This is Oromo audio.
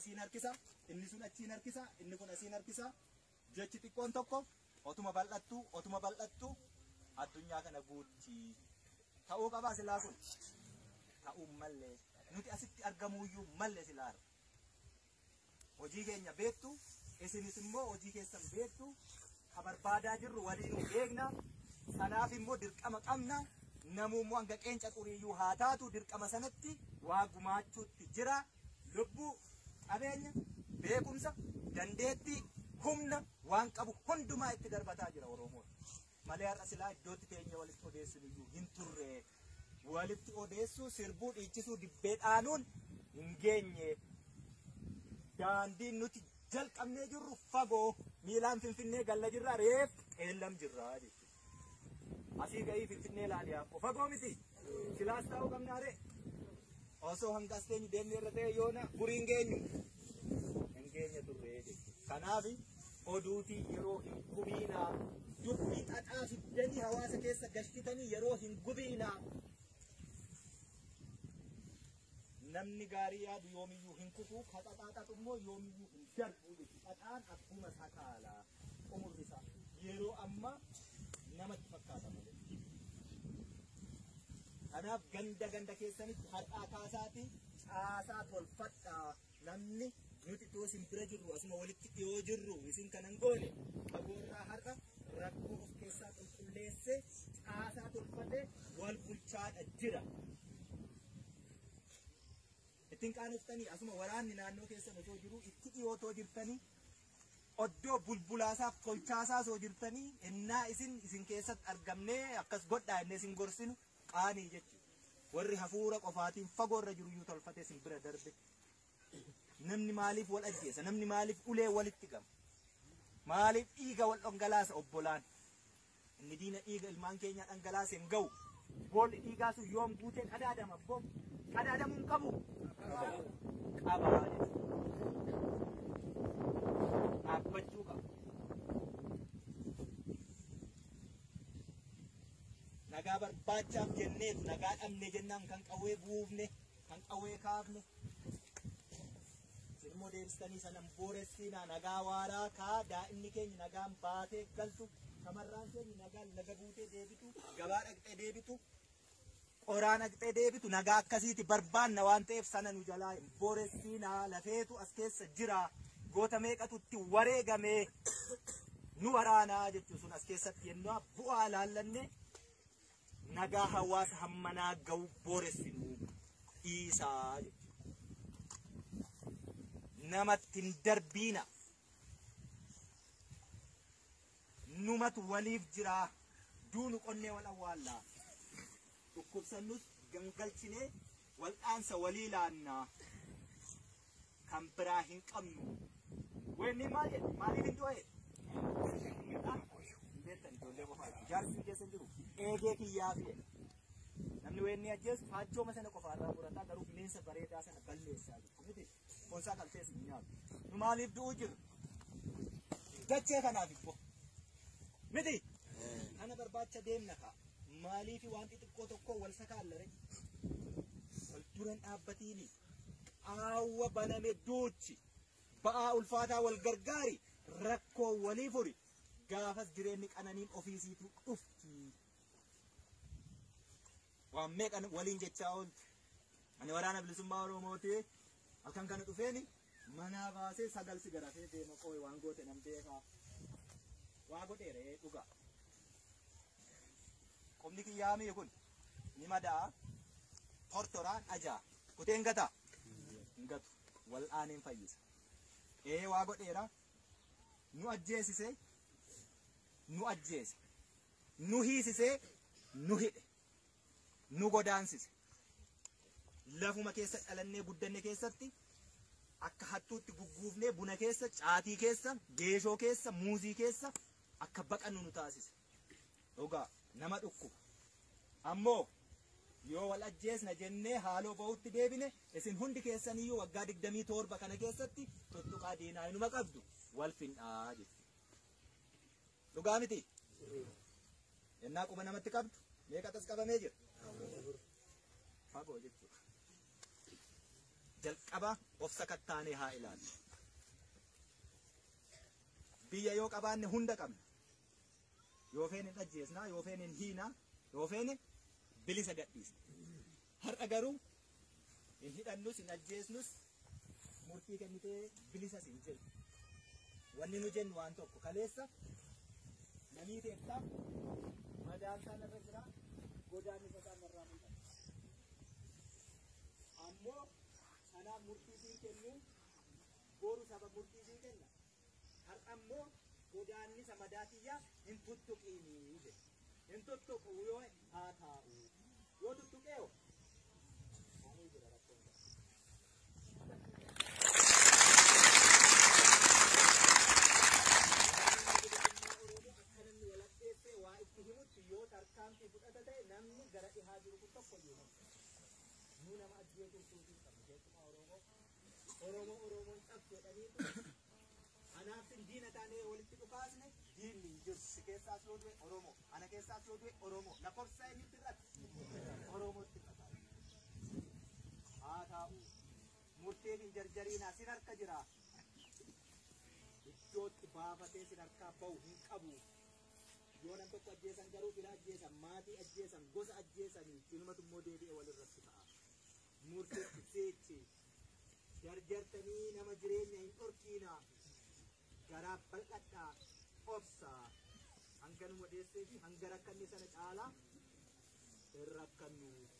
asiin harkisa, inni sun achiin harkisa, inni kun asiin harkisa. Jechi xiqqoon tokko otuma bal'attu addunyaa kana guutti ta'uu qaba silaa kun. Ta'uu mallee nuti asitti argamuuyyuu mallee silaa. Hojii keenya beektu, isinis immoo hojii keessan beektu, ka barbaadaa jirru waliin beekna. Sanaaf immoo dirqama qabna. Namummoo hanga qeenca xuriiyyuu haa taatu dirqama sanatti waa gumaachuutti jira. Lubbuu, qabeenya, beekumsa, dandeettii, humna waan qabu hundumaa itti darbataa jira Oromoon. Malee har'a silaa iddootti teenya walitti odeessinuyyuu hin turre. Walitti odeessuu, sirbuu, dhiichisuu, dibbee dhaanuun hin geenye. Daandiin nuti jalqabnee jirru fagoo miilaan Finfinnee galla jirra reef qeellam jirra jechuudha. Asii gahii Finfinnee ilaaliyaa fagoo miti. Silaas taa'uu qabnaare. Osoo hanga as teenyu deemnee irra ta'e yoona guriin geenyu hin geenye turre jechuudha. Kanaaf oduutii yeroo hin gubiinaa, dubbii xaxaa fiddanii hawaasa keessa gashitanii yeroo hin gubiinaa. Namni gaarii yaadu yoomiyyuu hin kufu, ka xaxaa xaxu immoo yoomiyyuu hin darbu jechuudha. Xaxaan akkuma sakaalaa umurri isaa yeroo amma namatti fakkaata malee. Kanaaf ganda keessanitti har'aa kaasaati caasaa tolfadhaa. Namni nuti itoo isin bira jirru asuma walitti dhiyoo jirru isin kanan goone qaboorraa har'a rakkoo of keessaa qulqulleesse caasaa tolfate wal bulchaadha jira. Ittiin qaanoftanii asuma waraanni naannoo keessan osoo jiru itti dhiyootoo jirtanii oddoo bulbulaasaaf tolchaasaa osoo jirtanii innaa isin keessatti argamnee akkas godhaa innee isin gorsinu qaanii jechuudha. Warri hafuura qofaatiin fagoorra jiruyyuu tolfatee isin bira darbe. Namni maaliif wal ajjeesa? Namni maaliif ulee walitti gama? Maaliif dhiiga wal dhangalaasa obbolaan? Inni diina dhiiga ilmaan keenya dhangalaasa hin ga'u. Boolli dhiigaa sun yoom guutee qadaadama boom? Qadaadamuu hin qabu. Qabaa jechuudha. Dhaabbachuu qaba. Nagaa barbaachaaf jenneetu nagaa dhabne jennaan kan qawwee buufne, kan qawwee kaafne. Immoo deebistanii sanan booressinaa nagaa waaraa kaa daa'imni keenya nagaan baatee galtu, shamarraan keenya nagaan laga buutee deebitu, gabaa dhaqxee deebitu, qoraan dhaqxee deebitu nagaa akkasiiti barbaanna waan ta'eef sana nu jalaa hin booressinaa. Lafeetu as keessa jira. Goota meeqatu itti wareegamee nu waraanaa jechuun sun as keessatti yennaa bu'aa laallanne nagaa hawaasa hammanaa ga'u booressinu dhiisaa jechuudha. Namatti hin darbiina. Numatu waliif jira. Duunu qonnee wal awwaallaa. Dhukkubsannus gangalchinee wal'aansa walii laannaa. Kan biraa hin qabnu. Wenni maal jedhu? Maaliif hin du'e? Beektan ijoollee qofaati. Jaarsi keessa hin jiru. Eegee kiyyaa fi'e. Namni wenni ajjeesu faachoma sana qofaarraa murataa garuu bineensa bareedaa sana balleessaa jiru. Miti konsaa qaltees hin nyaatu. Nu maaliif du'uu jiru? Dachee kanaaf immoo. Miti kana barbaacha deemna kaa. Maaliif waan xixiqqoo tokko wal sakaallare? Wal duran dhaabbatiini. Awwa baname duuchi. Ba'aa ulfaataa wal gargaari. Rakkoo walii furi. Gaafas jireenyi qananiin ofiisiitu dhufti. Waan meeqan waliin jechaa oolti. Ani waraana bilisummaa Oromooti. Halkan kana dhufeeni manaa baasee sagal si garafee deema qooyi waan goote nam beekaa. Waa godheere dhugaa. Qomni kiyyaamii kun ni madaa. Tortoraan ajaa. Kuteen gata. Hin gatu. Wal'aaniin fayyisa. Waa godheera. Nu ajjeesise. Nu ajjeese. Nu hiisise. Nu hidhe. Nu godaansise. Lafuma keessa dhalannee guddanne keessatti akka hattuutti gugguufnee buna keessa, caatii keessa, geeshoo keessa, muuzii keessa akka baqannu nu taasise. Dhugaa nama dhukkuba. Ammoo yoo wal ajjeesna jennee haaloo ba'utti deebine isin hundi keessaniyyuu waggaa 27 kana keessatti tuttuqaa diinaa inuma qabdu wal findhaa jechuudha. Dhugaa miti? Yennaa quba namatti qabdu meeqa tas qabamee jira? Fagoo jechuudha. jalqaba of sakattaanee haa ilaallu. Biyya yoo qabaanne hunda qabna. Yoo feene hin ajjeesnaa, yoo feene hin hiinaa, yoo feene bilisa gadhiisna. Har'a garuu hin hidhannus hin ajjeesnus murtii kennitee bilisas hin jennu. Wanni nu jennu waan tokko kaleessa namii teettaa madaansaa narra jira godaanni isaa narraa mul'ata. Ammoo kanaaf murtii siin kennu boru saba murtii siin kenna. Har'a ammoo godaanni isa madaatiyyaa hin tuttuqiinii jedhe. Hin tuttuqu yoo haa taa'u. Yoo tuttuqeeyo maanii jira rakkoon isaa. Yoo tarkaanfii fudhata ta'e namni gara dhihaa jiru kun tokko iyyuu nu nama ajjeesuun suutiin qabna jechuudha. Oromoon cabsu jedhaniitu anaaf diina taanee walitti dhukaasne diinni hin jiru. Si keessaas yoo du'e Oromoo, ana keessaas yoo du'e Oromoo. Lakkoofsa inni irratti Oromootti irratti haa taa'u. Murteef hin jarjariinaa sin harka jira. Iddootti baafatee sin harkaa bahu hin qabu. Yoo nam tokko ajjeesan garuu fila ajjeesan, maatii ajjeesan, gosa ajjeesanii ilmatu immoo deebi'ee walirratti ta'a. Murteetti seechi jarjartanii nama jireenya hin dhorkiina. Garaa bal'adhaa obsaa hanga nu modheessee fi hanga rakkanne sana caalaa hin rakkannu.